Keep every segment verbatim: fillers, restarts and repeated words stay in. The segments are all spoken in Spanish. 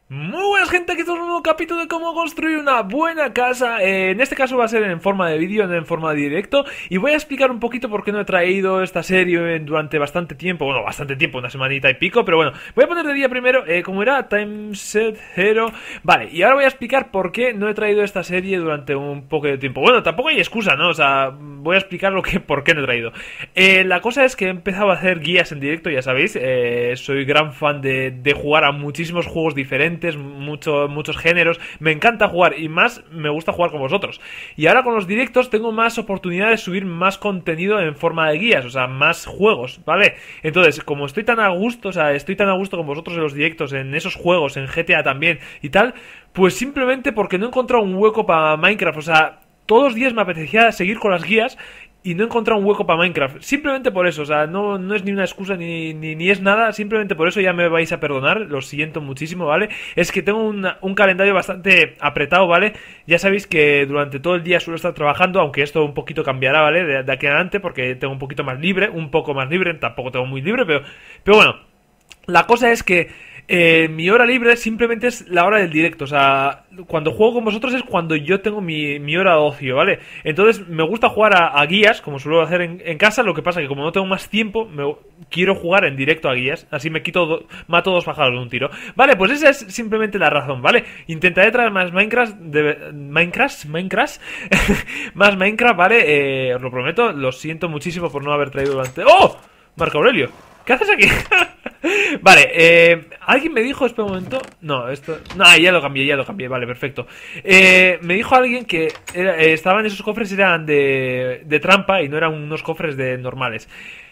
Muy buenas gente, aquí estamos en un nuevo capítulo de cómo construir una buena casa. eh, En este caso va a ser en forma de vídeo, no en forma de directo. Y voy a explicar un poquito por qué no he traído esta serie durante bastante tiempo. Bueno, bastante tiempo, una semanita y pico. Pero bueno, voy a poner de día primero, eh, como era, Time Set Zero. Vale, y ahora voy a explicar por qué no he traído esta serie durante un poco de tiempo. Bueno, tampoco hay excusa, ¿no? O sea, voy a explicar lo que, por qué no he traído. eh, La cosa es que he empezado a hacer guías en directo, ya sabéis. eh, Soy gran fan de, de jugar a muchísimos juegos diferentes, mucho, muchos géneros. Me encanta jugar y más me gusta jugar con vosotros. Y ahora con los directos tengo más oportunidades de subir más contenido en forma de guías, o sea, más juegos, ¿vale? Entonces, como estoy tan a gusto, o sea, estoy tan a gusto con vosotros en los directos, en esos juegos, en G T A también y tal, pues simplemente porque no he encontrado un hueco para Minecraft, o sea, todos los días me apetecía seguir con las guías y no he encontrado un hueco para Minecraft. Simplemente por eso, o sea, no, no es ni una excusa ni, ni, ni es nada. Simplemente por eso ya me vais a perdonar, lo siento muchísimo, ¿vale? Es que tengo una, un calendario bastante apretado, ¿vale? Ya sabéis que durante todo el día suelo estar trabajando, aunque esto un poquito cambiará, ¿vale? De, de aquí en adelante, porque tengo un poquito más libre, un poco más libre, tampoco tengo muy libre, pero, pero bueno, la cosa es que eh, mi hora libre simplemente es la hora del directo. O sea, cuando juego con vosotros es cuando yo tengo mi, mi hora de ocio, ¿vale? Entonces me gusta jugar a, a guías, como suelo hacer en, en casa. Lo que pasa es que como no tengo más tiempo, me, quiero jugar en directo a guías. Así me quito, do, mato dos pájaros de un tiro. Vale, pues esa es simplemente la razón, ¿vale? Intentaré traer más Minecraft de, Minecraft, Minecraft más Minecraft, ¿vale? Eh, os lo prometo, lo siento muchísimo por no haber traído durante... ¡Oh! Marco Aurelio, ¿qué haces aquí? Vale, eh, alguien me dijo, espera un momento. No, esto. No, ya lo cambié, ya lo cambié, vale, perfecto. Eh, me dijo alguien que era, eh, estaban esos cofres, eran de, de trampa y no eran unos cofres de normales.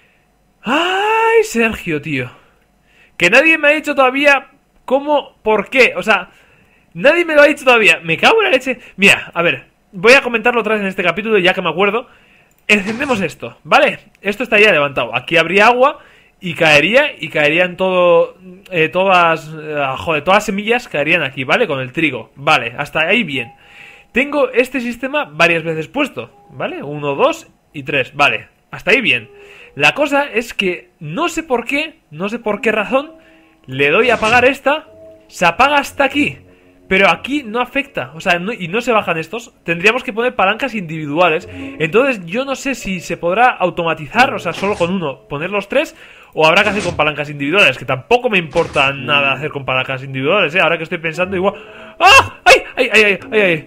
Ay, Sergio, tío. Que nadie me ha dicho todavía cómo, por qué. O sea, nadie me lo ha dicho todavía. Me cago en la leche. Mira, a ver, voy a comentarlo otra vez en este capítulo, ya que me acuerdo. Encendemos esto, ¿vale? Esto está ya levantado. Aquí habría agua y caería, y caerían todo, eh, todas, eh, joder, todas las semillas caerían aquí, ¿vale? Con el trigo, vale, hasta ahí bien. Tengo este sistema varias veces puesto, ¿vale? Uno, dos y tres, vale, hasta ahí bien. La cosa es que no sé por qué, no sé por qué razón, le doy a apagar esta, se apaga hasta aquí. Pero aquí no afecta, o sea, no, y no se bajan estos. Tendríamos que poner palancas individuales. Entonces yo no sé si se podrá automatizar, o sea, solo con uno poner los tres, o habrá que hacer con palancas individuales. Que tampoco me importa nada hacer con palancas individuales, ¿eh? Ahora que estoy pensando igual... ¡Ah! ¡Ay! ¡Ay! ¡Ay! ¡Ay! ¡Ay! ay!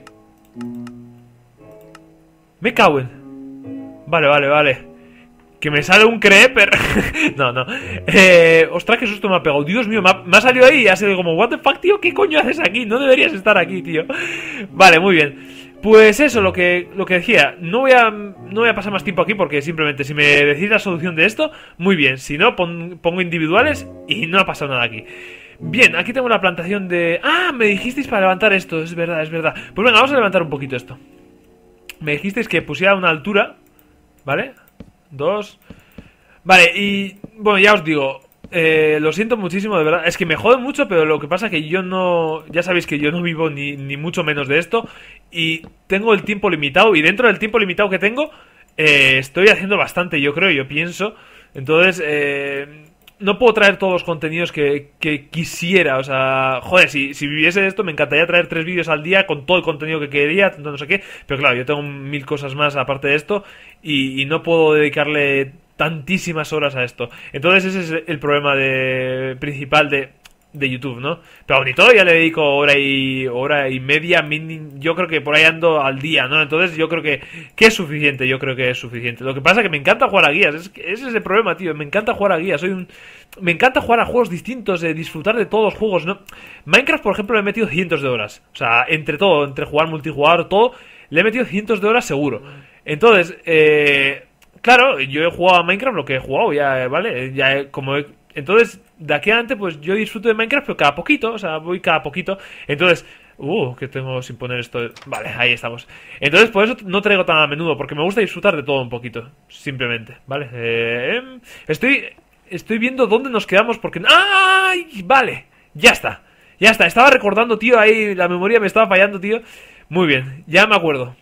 Me cago en... Vale, vale, vale. Que me sale un creeper. No, no. Eh, ostras, qué susto me ha pegado. Dios mío, me ha, me ha salido ahí y ha sido como, what the fuck, tío, ¿qué coño haces aquí? No deberías estar aquí, tío. Vale, muy bien. Pues eso, lo que, lo que decía. No voy a no voy a pasar más tiempo aquí porque simplemente si me decís la solución de esto, muy bien. Si no, pon, pongo individuales y no ha pasado nada aquí. Bien, aquí tengo la plantación de... Ah, me dijisteis para levantar esto, es verdad, es verdad. Pues venga, vamos a levantar un poquito esto. Me dijisteis que pusiera una altura, ¿vale? Dos. Vale, y bueno, ya os digo, eh, lo siento muchísimo, de verdad. Es que me jode mucho, pero lo que pasa es que yo no... Ya sabéis que yo no vivo ni, ni mucho menos de esto. Y tengo el tiempo limitado. Y dentro del tiempo limitado que tengo, eh, estoy haciendo bastante, yo creo, yo pienso. Entonces, eh, no puedo traer todos los contenidos que, que quisiera. O sea, joder, si, si viviese de esto me encantaría traer tres vídeos al día con todo el contenido que quería, no sé qué. Pero claro, yo tengo mil cosas más aparte de esto y, y no puedo dedicarle tantísimas horas a esto. Entonces ese es el problema de, principal de, de YouTube, ¿no? Pero ni todo ya le dedico hora y hora y media, mini, yo creo que por ahí ando al día, ¿no? Entonces yo creo que, que es suficiente, yo creo que es suficiente. Lo que pasa es que me encanta jugar a guías, es que ese es el problema, tío, me encanta jugar a guías, soy un... Me encanta jugar a juegos distintos, eh, disfrutar de todos los juegos, ¿no? Minecraft, por ejemplo, le he metido cientos de horas. O sea, entre todo, entre jugar multijugador, todo, le he metido cientos de horas seguro. Entonces, eh... claro, yo he jugado a Minecraft lo que he jugado, ya, ¿vale? Ya como he... Entonces, de aquí adelante, pues yo disfruto de Minecraft, pero cada poquito, o sea, voy cada poquito. Entonces, uh, que tengo sin poner esto. Vale, ahí estamos. Entonces, por eso no traigo tan a menudo, porque me gusta disfrutar de todo un poquito, simplemente, ¿vale? Eh, estoy, estoy viendo dónde nos quedamos, porque... ¡Ay! Vale, ya está, ya está. Estaba recordando, tío, ahí la memoria me estaba fallando, tío. Muy bien, ya me acuerdo.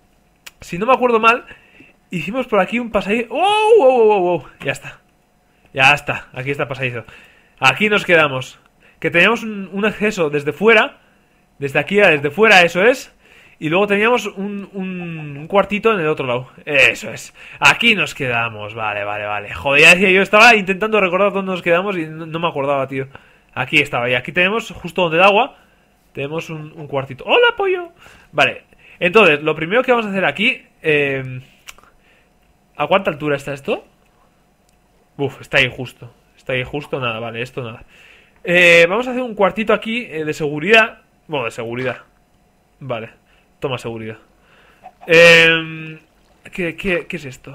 Si no me acuerdo mal... Hicimos por aquí un pasadizo. ¡Wow! ¡Wow! ¡Wow! ¡Wow! Ya está. Ya está. Aquí está el pasadizo. Aquí nos quedamos. que teníamos un, un acceso desde fuera. Desde aquí a desde fuera, eso es. Y luego teníamos un, un, un cuartito en el otro lado. Eso es. Aquí nos quedamos. Vale, vale, vale. Joder, ya decía, yo estaba intentando recordar dónde nos quedamos y no, no me acordaba, tío. Aquí estaba. Y aquí tenemos, justo donde el agua, tenemos un, un cuartito. ¡Hola, pollo! Vale. Entonces, lo primero que vamos a hacer aquí... Eh, ¿A cuánta altura está esto? Uf, está ahí justo. Está ahí justo, nada, vale, esto nada. Eh, vamos a hacer un cuartito aquí eh, de seguridad. Bueno, de seguridad. Vale. Toma seguridad. Eh, ¿qué, qué, ¿Qué es esto?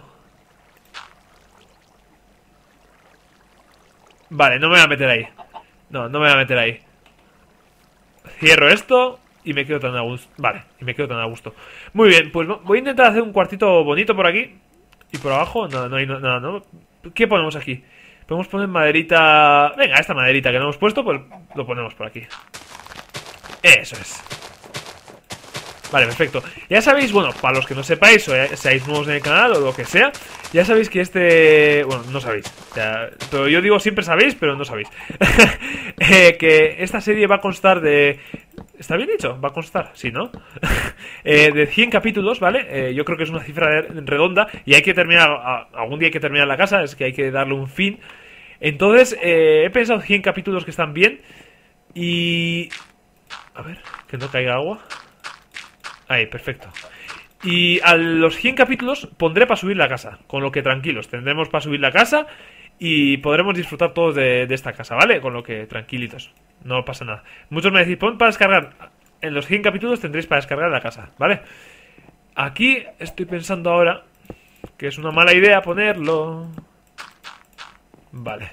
Vale, no me voy a meter ahí. No, no me voy a meter ahí. Cierro esto y me quedo tan a gusto. Vale, y me quedo tan a gusto. Muy bien, pues voy a intentar hacer un cuartito bonito por aquí. Y por abajo, nada, no hay nada, ¿no? ¿Qué ponemos aquí? Podemos poner maderita... Venga, esta maderita que no hemos puesto, pues lo ponemos por aquí. Eso es. Vale, perfecto. Ya sabéis, bueno, para los que no sepáis, o seáis nuevos en el canal o lo que sea, ya sabéis que este... Bueno, no sabéis. Ya... Pero yo digo siempre sabéis, pero no sabéis. eh, que esta serie va a constar de... ¿Está bien dicho? Va a constar, sí, ¿no? eh, de cien capítulos, ¿vale? Eh, yo creo que es una cifra redonda y hay que terminar... A, algún día hay que terminar la casa, es que hay que darle un fin. Entonces, eh, he pensado cien capítulos que están bien y... A ver, que no caiga agua. Ahí, perfecto. Y a los cien capítulos pondré para subir la casa. Con lo que tranquilos, tendremos para subir la casa y podremos disfrutar todos de, de esta casa, ¿vale? Con lo que tranquilitos, no pasa nada. Muchos me decís, pon para descargar. En los cien capítulos tendréis para descargar la casa, ¿vale? Aquí estoy pensando ahora que es una mala idea ponerlo. Vale.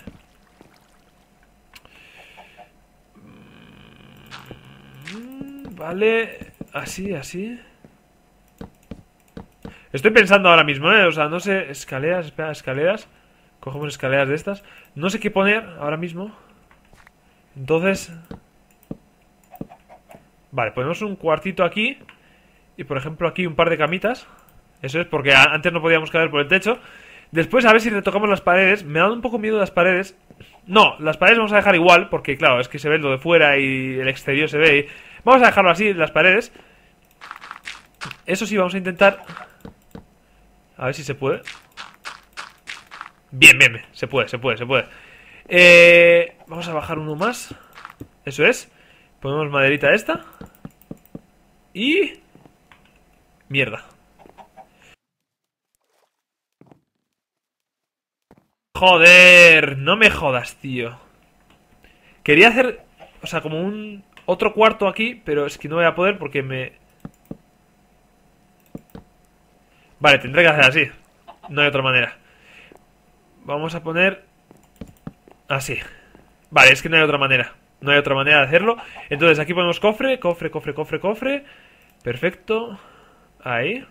Vale, así, así. Estoy pensando ahora mismo, ¿eh? O sea, no sé, escaleras, espera, escaleras. Cogemos escaleras de estas. No sé qué poner ahora mismo. Entonces... Vale, ponemos un cuartito aquí. Y por ejemplo aquí un par de camitas. Eso es, porque antes no podíamos caer por el techo. Después a ver si retocamos las paredes. Me da un poco miedo las paredes. No, las paredes vamos a dejar igual. Porque claro, es que se ve lo de fuera y el exterior se ve. Vamos a dejarlo así, las paredes. Eso sí, vamos a intentar... A ver si se puede. Bien, bien, bien, se puede, se puede, se puede. eh, Vamos a bajar uno más. Eso es. Ponemos maderita esta. Y... Mierda. Joder, no me jodas, tío. Quería hacer, o sea, como un otro cuarto aquí, pero es que no voy a poder porque me... Vale, tendré que hacer así. No hay otra manera. Vamos a poner... Así. Vale, es que no hay otra manera. No hay otra manera de hacerlo. Entonces aquí ponemos cofre, cofre, cofre, cofre, cofre. Perfecto. Ahí.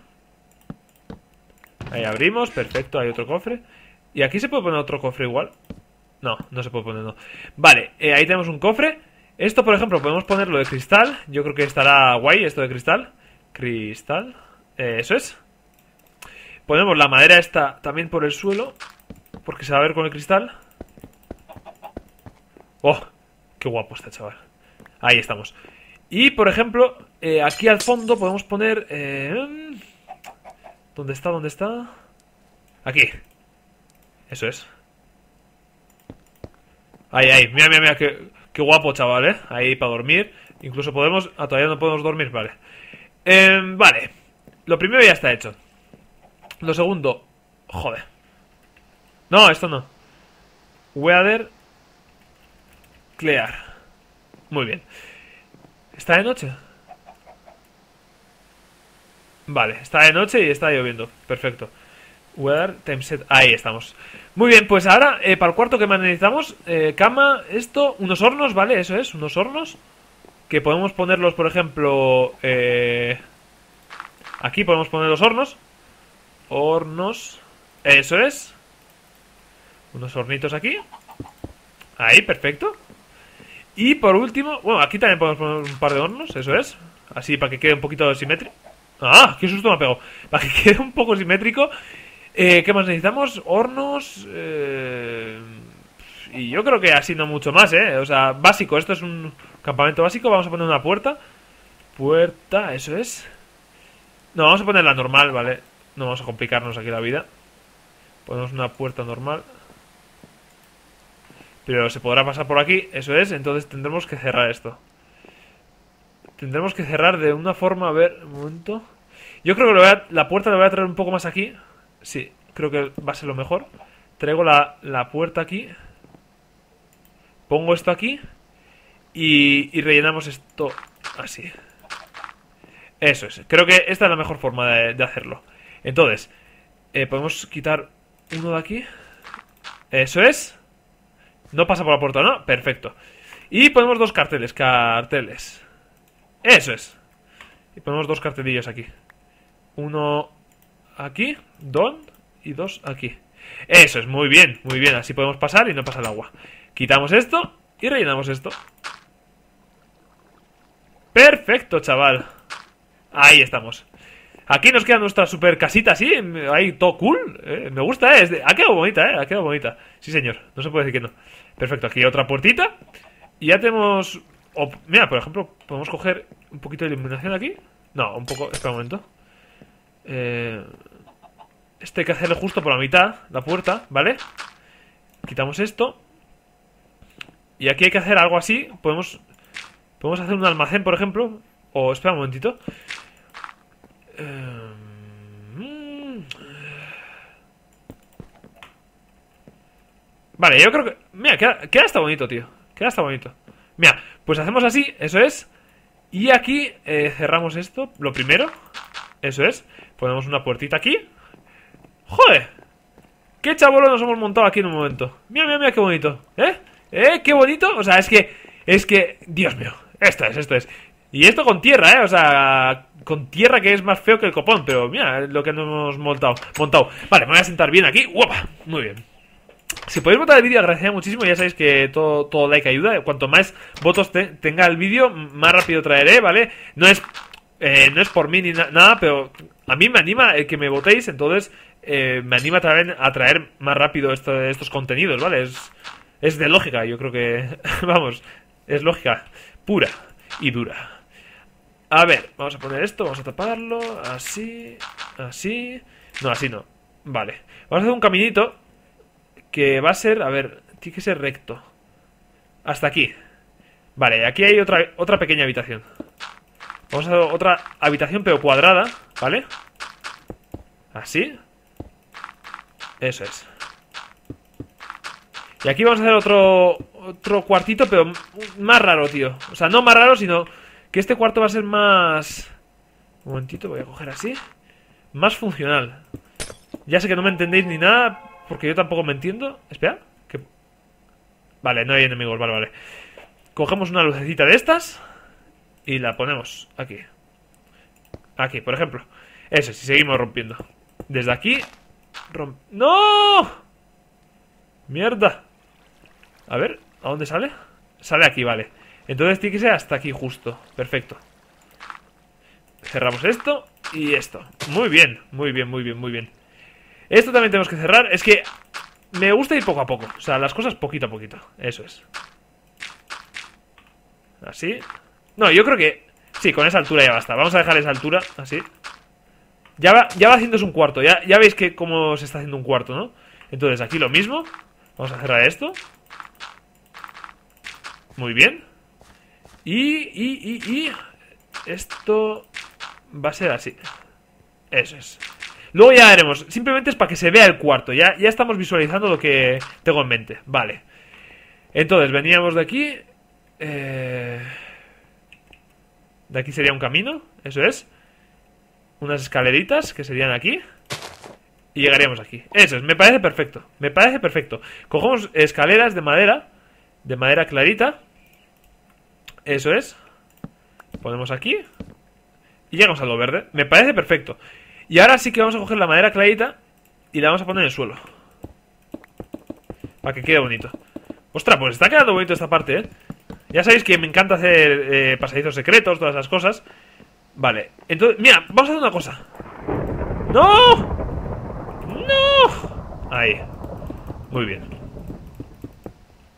Ahí abrimos, perfecto, hay otro cofre. ¿Y aquí se puede poner otro cofre igual? No, no se puede poner, no. Vale, eh, ahí tenemos un cofre. Esto, por ejemplo, podemos ponerlo de cristal. Yo creo que estará guay esto de cristal. Cristal, eh, eso es. Ponemos la madera esta también por el suelo, porque se va a ver con el cristal. ¡Oh! ¡Qué guapo está, chaval! Ahí estamos. Y, por ejemplo, eh, aquí al fondo podemos poner... Eh, ¿Dónde está? ¿Dónde está? Aquí. Eso es. Ahí, ahí. Mira, mira, mira. Qué, qué guapo, chaval, ¿eh? Ahí para dormir. Incluso podemos... Ah, todavía no podemos dormir. Vale. Eh, vale. Lo primero ya está hecho. Lo segundo... Joder. No, esto no. Weather... Clear. Muy bien. ¿Está de noche? Vale, está de noche y está lloviendo. Perfecto. Weather, time set. Ahí estamos. Muy bien, pues ahora, eh, para el cuarto que más necesitamos, eh, cama, esto, unos hornos, ¿vale? Eso es, unos hornos. Que podemos ponerlos, por ejemplo, eh, aquí podemos poner los hornos. Hornos. Eso es. Unos hornitos aquí. Ahí, perfecto. Y por último, bueno, aquí también podemos poner un par de hornos, eso es. Así para que quede un poquito simétrico. ¡Ah! ¡Qué susto me ha pegado! Para que quede un poco simétrico. eh, ¿Qué más necesitamos? Hornos. Eh, Y yo creo que así no mucho más, ¿eh? O sea, básico, esto es un campamento básico. Vamos a poner una puerta. Puerta, eso es. No, vamos a poner la normal, ¿vale? No vamos a complicarnos aquí la vida. Ponemos una puerta normal. Pero se podrá pasar por aquí, eso es. Entonces tendremos que cerrar esto. Tendremos que cerrar de una forma, a ver, un momento. Yo creo que lo voy a, la puerta la voy a traer un poco más aquí. Sí, creo que va a ser lo mejor. Traigo la, la puerta aquí. Pongo esto aquí. Y, y rellenamos esto así. Eso es, creo que esta es la mejor forma de, de hacerlo. Entonces, eh, podemos quitar uno de aquí. Eso es. No pasa por la puerta, ¿no? Perfecto. Y ponemos dos carteles, carteles. Eso es. Y ponemos dos cartelillos aquí. Uno aquí, don, y dos aquí. Eso es, muy bien, muy bien. Así podemos pasar y no pasa el agua. Quitamos esto y rellenamos esto. Perfecto, chaval. Ahí estamos. Aquí nos queda nuestra super casita así. Ahí todo cool, eh, me gusta, eh. Ha quedado bonita, eh, ha quedado bonita. Sí, señor, no se puede decir que no. Perfecto, aquí otra puertita. Y ya tenemos... Oh, mira, por ejemplo, podemos coger un poquito de iluminación aquí. No, un poco, espera un momento. eh, Este hay que hacerle justo por la mitad, la puerta, ¿vale? Quitamos esto. Y aquí hay que hacer algo así. Podemos Podemos hacer un almacén, por ejemplo. O, espera un momentito. eh, Vale, yo creo que... Mira, queda, queda hasta bonito, tío. Queda hasta bonito. Mira, pues hacemos así, eso es. Y aquí eh, cerramos esto, lo primero. Eso es. Ponemos una puertita aquí. ¡Joder! ¡Qué chabolo nos hemos montado aquí en un momento! Mira, mira, mira qué bonito. ¿Eh? ¿Eh? ¡Qué bonito! O sea, es que... Es que... Dios mío. Esto es, esto es. Y esto con tierra, ¿eh? O sea... Con tierra que es más feo que el copón. Pero mira lo que nos hemos montado. Montado. Vale, me voy a sentar bien aquí. ¡Guapa! Muy bien. Si podéis votar el vídeo, agradecería muchísimo. Ya sabéis que todo, todo like ayuda. Cuanto más votos te, tenga el vídeo, más rápido traeré, ¿vale? No es, eh, no es por mí ni na nada, pero a mí me anima el que me votéis. Entonces eh, me anima a traer, a traer más rápido esto, estos contenidos, ¿vale? Es, es de lógica, yo creo que... Vamos, es lógica pura y dura. A ver, vamos a poner esto, vamos a taparlo. Así, así. No, así no. Vale, vamos a hacer un caminito que va a ser, a ver, tiene que ser recto. Hasta aquí. Vale, aquí hay otra, otra pequeña habitación. Vamos a hacer otra habitación pero cuadrada, ¿vale? Así. Eso es. Y aquí vamos a hacer otro Otro cuartito, pero más raro, tío. O sea, no más raro, sino que este cuarto va a ser más... Un momentito, voy a coger así. Más funcional. Ya sé que no me entendéis ni nada, porque yo tampoco me entiendo. Espera, que... Vale, no hay enemigos, vale, vale. Cogemos una lucecita de estas y la ponemos aquí. Aquí, por ejemplo. Eso, si seguimos rompiendo. Desde aquí romp... ¡No! ¡Mierda! A ver, ¿a dónde sale? Sale aquí, vale. Entonces tiene que ser hasta aquí justo. Perfecto. Cerramos esto y esto. Muy bien, muy bien, muy bien, muy bien. Esto también tenemos que cerrar. Es que me gusta ir poco a poco. O sea, las cosas poquito a poquito. Eso es. Así. No, yo creo que... Sí, con esa altura ya basta. Vamos a dejar esa altura, así. Ya va, ya va haciéndose un cuarto. Ya, ya veis que cómo se está haciendo un cuarto, ¿no? Entonces aquí lo mismo. Vamos a cerrar esto. Muy bien. Y, y, y, y... Esto va a ser así. Eso es. Luego ya haremos. Simplemente es para que se vea el cuarto. Ya, ya estamos visualizando lo que tengo en mente. Vale. Entonces, veníamos de aquí. Eh... De aquí sería un camino. Eso es. Unas escaleritas que serían aquí. Y llegaríamos aquí. Eso es. Me parece perfecto. Me parece perfecto. Cogemos escaleras de madera. De madera clarita. Eso es. Ponemos aquí. Y llegamos a lo verde. Me parece perfecto. Y ahora sí que vamos a coger la madera clarita y la vamos a poner en el suelo. Para que quede bonito. Ostras, pues está quedando bonito esta parte, ¿eh? Ya sabéis que me encanta hacer eh, pasadizos secretos, todas esas cosas. Vale, entonces, mira, vamos a hacer una cosa. ¡No! ¡No! Ahí. Muy bien.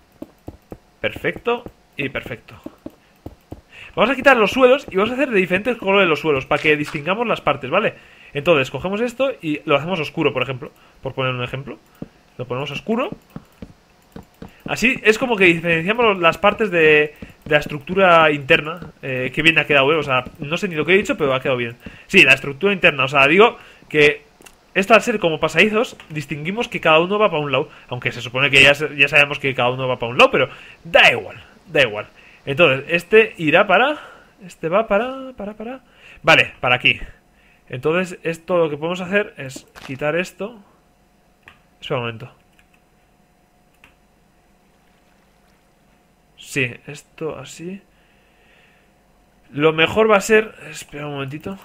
Perfecto y perfecto. Vamos a quitar los suelos y vamos a hacer de diferentes colores los suelos para que distingamos las partes, ¿vale? Entonces, cogemos esto y lo hacemos oscuro, por ejemplo. Por poner un ejemplo. Lo ponemos oscuro. Así es como que diferenciamos las partes de, de la estructura interna. eh, Que bien ha quedado, ¿eh? O sea, no sé ni lo que he dicho, pero ha quedado bien. Sí, la estructura interna, o sea, digo que esto al ser como pasadizos, distinguimos que cada uno va para un lado. Aunque se supone que ya, ya sabemos que cada uno va para un lado, pero da igual, da igual. Entonces, este irá para... Este va para... para, para... Vale, para aquí. Entonces, esto lo que podemos hacer es quitar esto. Espera un momento. Sí, esto así. Lo mejor va a ser... Espera un momentito.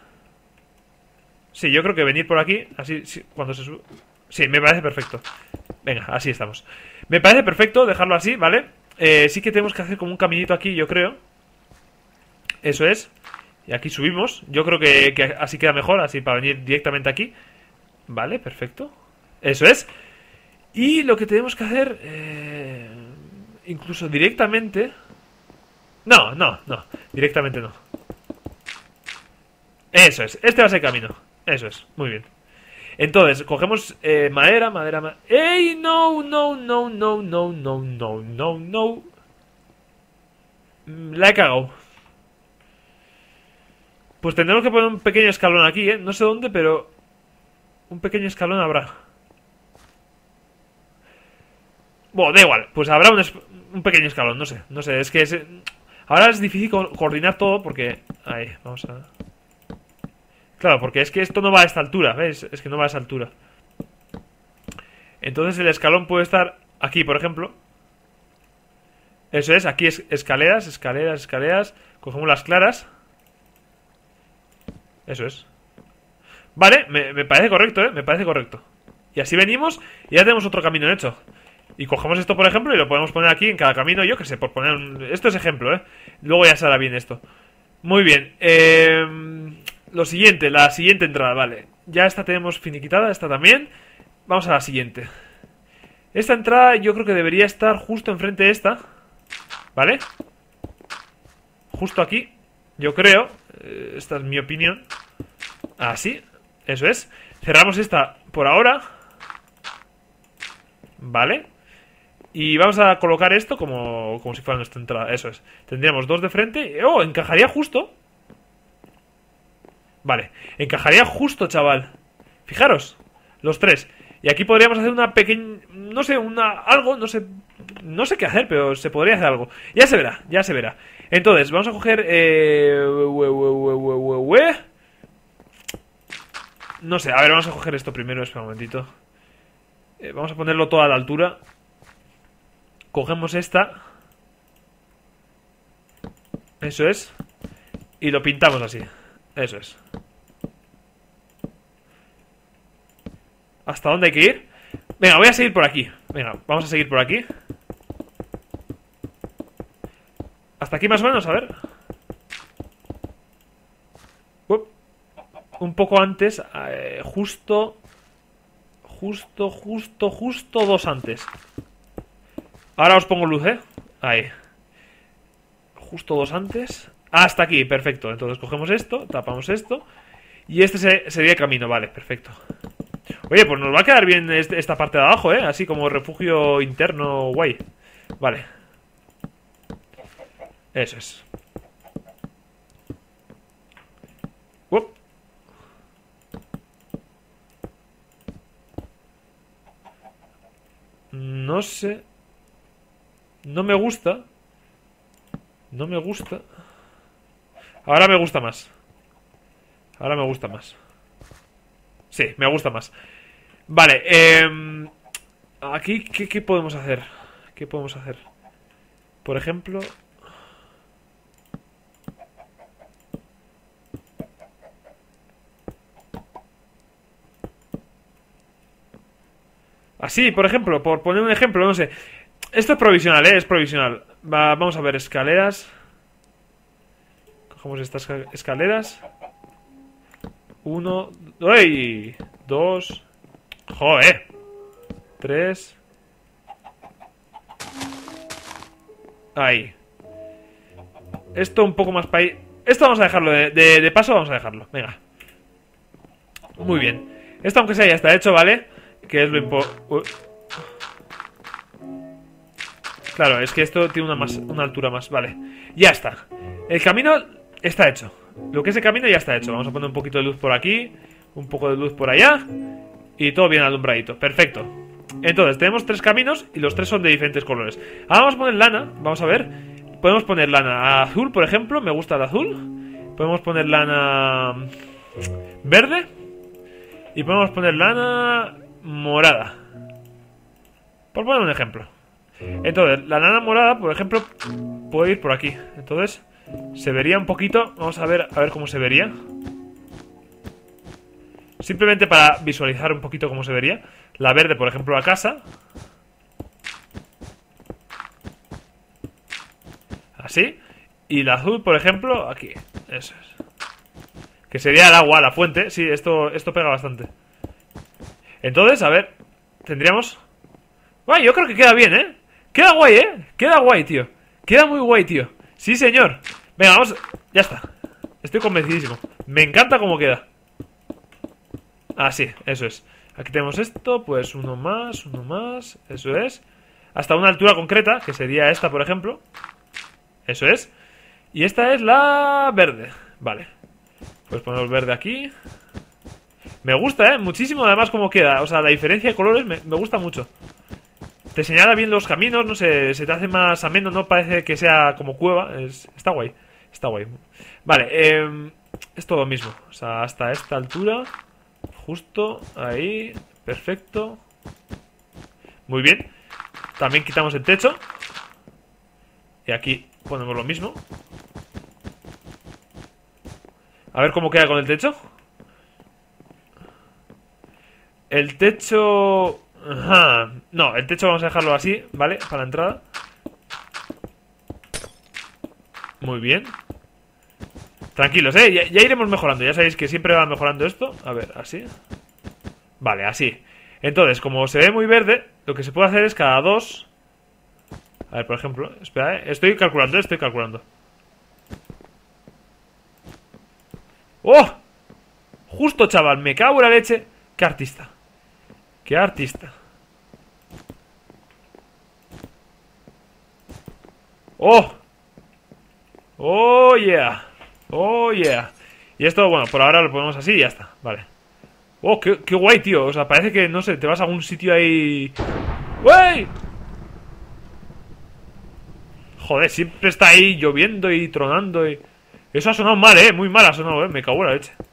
Sí, yo creo que venir por aquí, así, sí, cuando se sube... Sí, me parece perfecto. Venga, así estamos. Me parece perfecto dejarlo así, ¿vale? Eh, sí que tenemos que hacer como un caminito aquí, yo creo. Eso es. Y aquí subimos. Yo creo que, que así queda mejor, así para venir directamente aquí. Vale, perfecto. Eso es. Y lo que tenemos que hacer... Eh, incluso directamente... No, no, no. Directamente no. Eso es. Este va a ser el camino. Eso es. Muy bien. Entonces, cogemos eh, madera, madera, madera. ¡Ey! No, no, no, no, no, no, no, no, no. La he cagado. Pues tendremos que poner un pequeño escalón aquí, ¿eh? No sé dónde, pero... Un pequeño escalón habrá. Bueno, da igual. Pues habrá un, un pequeño escalón, no sé. No sé, es que es... Ahora es difícil co coordinar todo porque... Ahí, vamos a... Claro, porque es que esto no va a esta altura, ¿ves? Es que no va a esa altura. Entonces el escalón puede estar aquí, por ejemplo. Eso es, aquí es escaleras, escaleras, escaleras. Cogemos las claras. Eso es. Vale, me, me parece correcto, ¿eh? Me parece correcto. Y así venimos y ya tenemos otro camino hecho. Y cogemos esto, por ejemplo, y lo podemos poner aquí en cada camino, yo que sé, por poner un... Esto es ejemplo, ¿eh? Luego ya saldrá bien esto. Muy bien. Eh... Lo siguiente, la siguiente entrada, vale. Ya esta tenemos finiquitada, esta también. Vamos a la siguiente. Esta entrada yo creo que debería estar justo enfrente de esta. ¿Vale? Justo aquí, yo creo. eh, Esta es mi opinión. Así, eso es. Cerramos esta por ahora. Vale. Y vamos a colocar esto como, como si fuera nuestra entrada, eso es. Tendríamos dos de frente. ¡Oh! Encajaría justo. Vale, encajaría justo, chaval. Fijaros, los tres. Y aquí podríamos hacer una pequeña... No sé, una... algo, no sé... No sé qué hacer, pero se podría hacer algo. Ya se verá, ya se verá. Entonces, vamos a coger... Eh... Ue, ue, ue, ue, ue, ue. No sé, a ver, vamos a coger esto primero. Espera un momentito. eh, Vamos a ponerlo todo a la altura. Cogemos esta. Eso es. Y lo pintamos así. Eso es. ¿Hasta dónde hay que ir? Venga, voy a seguir por aquí. Venga, vamos a seguir por aquí. Hasta aquí más o menos, a ver. Uop. Un poco antes, eh, justo... Justo, justo, justo dos antes. Ahora os pongo luz, ¿eh? Ahí. Justo dos antes. Hasta aquí, perfecto. Entonces cogemos esto, tapamos esto. Y este se, sería el camino, vale, perfecto. Oye, pues nos va a quedar bien este, esta parte de abajo, ¿eh? Así como refugio interno guay. Vale. Eso es. Uop. No sé. No me gusta. No me gusta. Ahora me gusta más. Ahora me gusta más. Sí, me gusta más. Vale, eh, aquí, ¿qué, ¿qué podemos hacer? ¿Qué podemos hacer? Por ejemplo... Así, por ejemplo, por poner un ejemplo, no sé. Esto es provisional, ¿eh? Es provisional. Va, vamos a ver, escaleras. Cogemos estas escaleras. Uno... ¡Uy! Dos... ¡Joder! Tres... Ahí. Esto un poco más para ahí. Esto vamos a dejarlo de, de, de paso, vamos a dejarlo. Venga. Muy bien. Esto aunque sea ya está hecho, ¿vale? Que es lo importante. Claro, es que esto tiene una, más, una altura más. Vale, ya está. El camino está hecho. Lo que es el camino ya está hecho. Vamos a poner un poquito de luz por aquí, un poco de luz por allá, y todo bien alumbradito. Perfecto. Entonces, tenemos tres caminos y los tres son de diferentes colores. Ahora vamos a poner lana, vamos a ver. Podemos poner lana azul, por ejemplo. Me gusta el azul. Podemos poner lana verde. Y podemos poner lana morada, por poner un ejemplo. Entonces, la lana morada, por ejemplo, puede ir por aquí. Entonces, se vería un poquito. Vamos a ver, a ver cómo se vería. Simplemente para visualizar un poquito cómo se vería. La verde, por ejemplo, la casa. Así. Y la azul, por ejemplo, aquí. Eso es. Que sería el agua, la fuente. Sí, esto, esto pega bastante. Entonces, a ver. Tendríamos... Guay, yo creo que queda bien, ¿eh? Queda guay, ¿eh? Queda guay, tío. Queda muy guay, tío. Sí, señor. Venga, vamos. Ya está. Estoy convencidísimo. Me encanta cómo queda. Ah, sí, eso es. Aquí tenemos esto, pues uno más, uno más. Eso es. Hasta una altura concreta, que sería esta, por ejemplo. Eso es. Y esta es la verde. Vale. Pues ponemos verde aquí. Me gusta, ¿eh? Muchísimo además cómo queda. O sea, la diferencia de colores me, me gusta mucho. Te señala bien los caminos, no sé, se te hace más ameno, no parece que sea como cueva. Es, está guay, está guay. Vale, eh, es todo lo mismo. O sea, hasta esta altura. Justo ahí. Perfecto. Muy bien. También quitamos el techo. Y aquí ponemos lo mismo. A ver cómo queda con el techo. El techo... Ajá. No, el techo vamos a dejarlo así, ¿vale? Para la entrada. Muy bien. Tranquilos, ¿eh? Ya, ya iremos mejorando. Ya sabéis que siempre va mejorando esto. A ver, así. Vale, así. Entonces, como se ve muy verde, lo que se puede hacer es cada dos... A ver, por ejemplo... Espera, ¿eh? Estoy calculando, estoy calculando. ¡Oh! Justo, chaval, me cago en la leche. ¡Qué artista! ¡Qué artista! ¡Oh! ¡Oh, yeah! ¡Oh, yeah! Y esto, bueno, por ahora lo ponemos así y ya está. Vale. ¡Oh, qué, qué guay, tío! O sea, parece que, no sé, te vas a algún sitio ahí... ¡Wey! Joder, siempre está ahí lloviendo y tronando y... Eso ha sonado mal, eh, muy mal ha sonado, eh, me cago en la leche.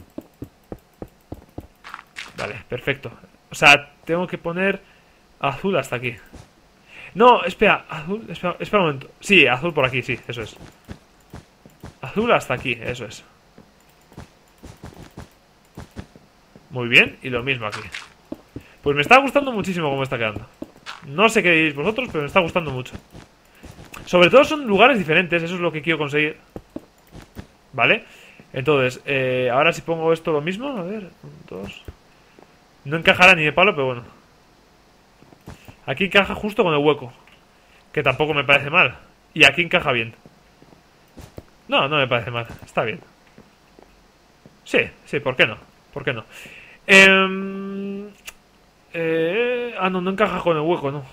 Vale, perfecto. O sea, tengo que poner azul hasta aquí. No, espera, azul, espera, espera un momento. Sí, azul por aquí, sí, eso es. Azul hasta aquí, eso es. Muy bien, y lo mismo aquí. Pues me está gustando muchísimo cómo está quedando. No sé qué diréis vosotros, pero me está gustando mucho. Sobre todo son lugares diferentes, eso es lo que quiero conseguir. ¿Vale? Entonces, eh, ahora si pongo esto lo mismo, a ver, un, dos. No encajará ni de palo, pero bueno. Aquí encaja justo con el hueco, que tampoco me parece mal. Y aquí encaja bien. No, no me parece mal, está bien. Sí, sí, ¿por qué no? ¿Por qué no? Eh, eh, ah, no, no encaja con el hueco, no.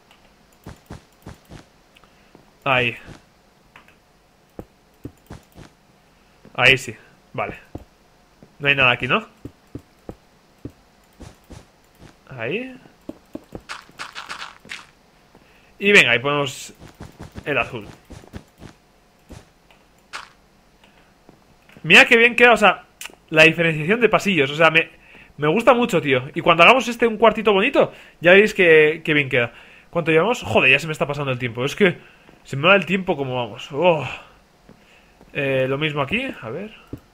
Ahí. Ahí sí, vale. No hay nada aquí, ¿no? Ahí. Y venga, ahí ponemos el azul. Mira qué bien queda, o sea, la diferenciación de pasillos. O sea, me, me gusta mucho, tío. Y cuando hagamos este un cuartito bonito, ya veréis que, que bien queda. ¿Cuánto llevamos? Joder, ya se me está pasando el tiempo. Es que se me va el tiempo como vamos. Oh. Eh, lo mismo aquí, a ver.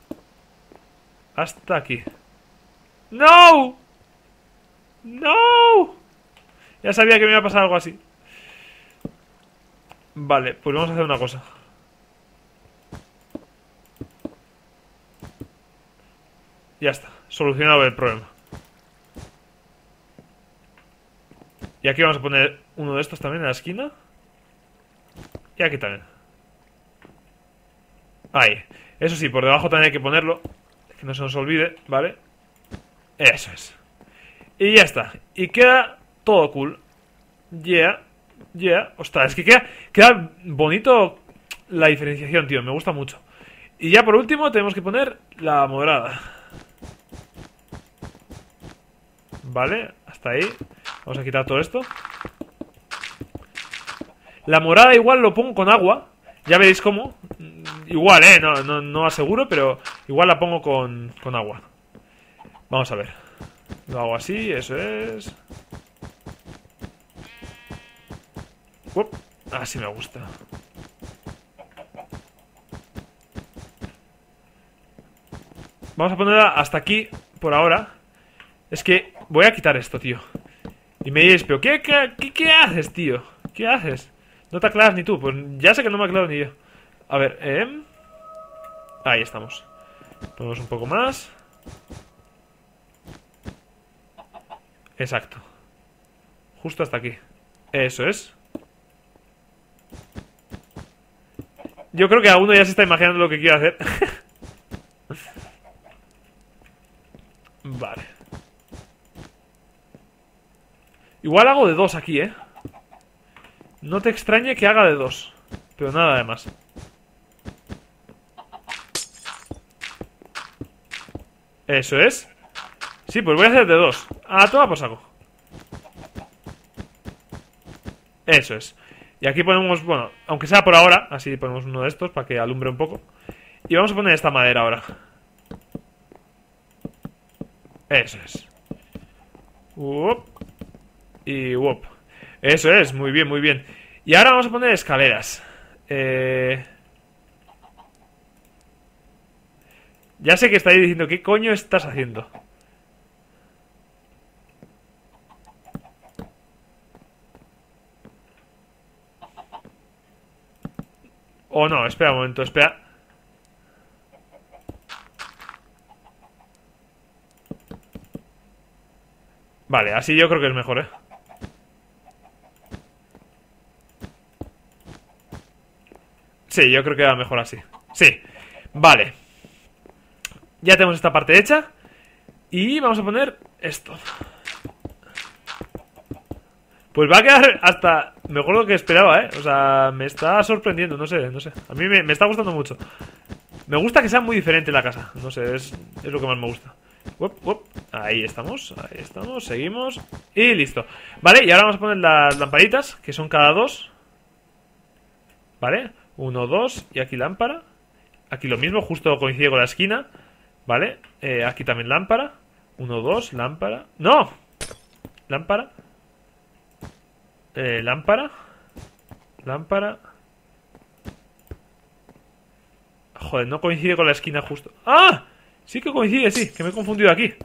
Hasta aquí. ¡No! ¡No! Ya sabía que me iba a pasar algo así. Vale, pues vamos a hacer una cosa. Ya está, solucionado el problema. Y aquí vamos a poner uno de estos también en la esquina. Y aquí también. Ahí. Eso sí, por debajo también hay que ponerlo. Que no se nos olvide, ¿vale? Eso es. Y ya está. Y queda todo cool. Yeah. Yeah. Ostras, es que queda, queda bonito la diferenciación, tío. Me gusta mucho. Y ya por último tenemos que poner la morada. Vale, hasta ahí. Vamos a quitar todo esto. La morada igual lo pongo con agua. Ya veréis cómo. Igual, eh, no, no, no aseguro, pero igual la pongo con, con agua. Vamos a ver. Lo hago así, eso es. Uop, así me gusta. Vamos a ponerla hasta aquí, por ahora. Es que voy a quitar esto, tío. Y me diréis, pero ¿qué, qué, qué, qué haces, tío? ¿Qué haces? No te aclaras ni tú. Pues ya sé que no me aclaro ni yo. A ver, eh... ahí estamos. Ponemos un poco más. Exacto. Justo hasta aquí. Eso es. Yo creo que alguno ya se está imaginando lo que quiero hacer. Vale. Igual hago de dos aquí, ¿eh? No te extrañe que haga de dos. Pero nada de más. Eso es. Sí, pues voy a hacer de dos. Ah, toma por saco. Eso es. Y aquí ponemos, bueno, aunque sea por ahora, así ponemos uno de estos para que alumbre un poco. Y vamos a poner esta madera ahora. Eso es. Uop. Y uop. Eso es, muy bien, muy bien. Y ahora vamos a poner escaleras. Eh... Ya sé que estáis diciendo, ¿qué coño estás haciendo? O no, espera un momento, espera. Vale, así yo creo que es mejor, ¿eh? Sí, yo creo que va mejor así. Sí, vale. Ya tenemos esta parte hecha. Y vamos a poner esto. Pues va a quedar hasta mejor lo que esperaba, ¿eh? O sea, me está sorprendiendo, no sé, no sé. A mí me, me está gustando mucho. Me gusta que sea muy diferente la casa. No sé, es, es lo que más me gusta. Uop, uop. Ahí estamos, ahí estamos, seguimos. Y listo. Vale, y ahora vamos a poner las lamparitas, que son cada dos. Vale, uno, dos, y aquí lámpara. Aquí lo mismo, justo coincide con la esquina. Vale, eh, aquí también lámpara. Uno, dos, lámpara. ¡No! Lámpara. Eh, lámpara. Lámpara. Joder, no coincide con la esquina justo. ¡Ah! Sí que coincide, sí, que me he confundido aquí.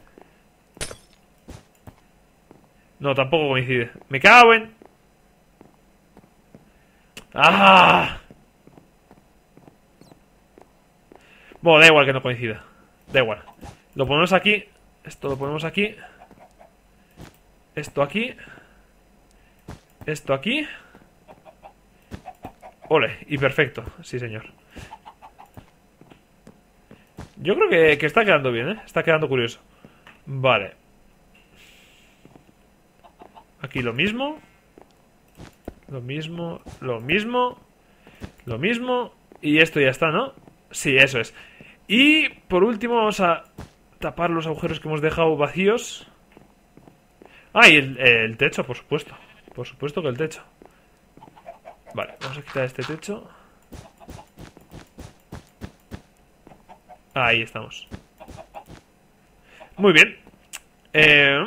No, tampoco coincide. Me cago en... ¡Ah! Bueno, da igual que no coincida. Da igual. Lo ponemos aquí. Esto lo ponemos aquí. Esto aquí. Esto aquí. Ole, y perfecto. Sí, señor. Yo creo que, que está quedando bien, ¿eh? Está quedando curioso. Vale. Aquí lo mismo. Lo mismo. Lo mismo. Lo mismo. Y esto ya está, ¿no? Sí, eso es. Y por último vamos a tapar los agujeros que hemos dejado vacíos. Ah, y el, el techo, por supuesto. Por supuesto que el techo. Vale, vamos a quitar este techo. Ahí estamos. Muy bien. Eh...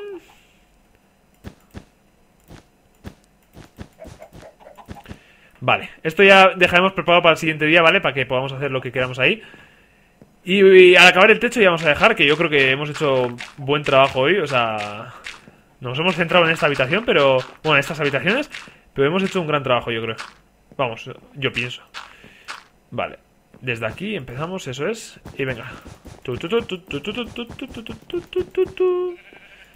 Vale, esto ya dejaremos preparado para el siguiente día, ¿vale? Para que podamos hacer lo que queramos ahí. Y, y al acabar el techo ya vamos a dejar, que yo creo que hemos hecho buen trabajo hoy. O sea, nos hemos centrado en esta habitación, pero... Bueno, en estas habitaciones. Pero hemos hecho un gran trabajo, yo creo. Vamos, yo pienso. Vale, desde aquí empezamos, eso es. Y venga.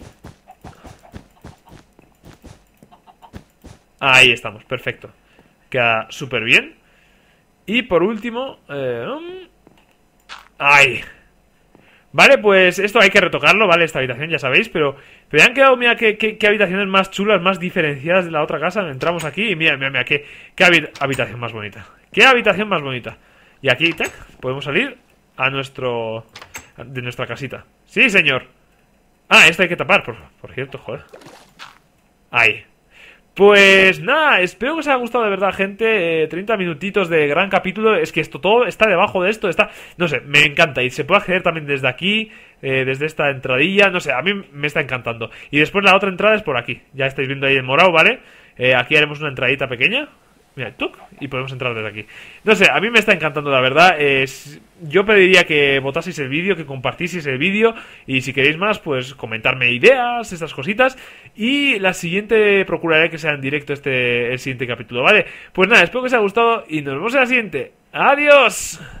Ahí estamos, perfecto. Queda súper bien. Y por último... Eh, um... ¡Ay! Vale, pues esto hay que retocarlo, ¿vale? Esta habitación, ya sabéis, pero... Pero me han quedado, mira, qué, qué, qué habitaciones más chulas, más diferenciadas de la otra casa. Entramos aquí y mira, mira, mira, qué, qué habi habitación más bonita. Qué habitación más bonita. Y aquí, tac, podemos salir a nuestro... de nuestra casita. Sí, señor. Ah, esto hay que tapar, por, por cierto, joder. Ahí. Pues nada, espero que os haya gustado de verdad, gente. eh, treinta minutitos de gran capítulo. Es que esto todo está debajo de esto. Está, no sé, me encanta. Y se puede acceder también desde aquí, eh, desde esta entradilla. No sé, a mí me está encantando. Y después la otra entrada es por aquí. Ya estáis viendo ahí el morado, ¿vale? Eh, aquí haremos una entradita pequeña. Mira, tuc, y podemos entrar desde aquí. No sé, a mí me está encantando, la verdad. Es... Yo pediría que votaseis el vídeo, que compartieseis el vídeo. Y si queréis más, pues comentarme ideas, estas cositas. Y la siguiente procuraré que sea en directo este el siguiente capítulo, ¿vale? Pues nada, espero que os haya gustado y nos vemos en la siguiente. ¡Adiós!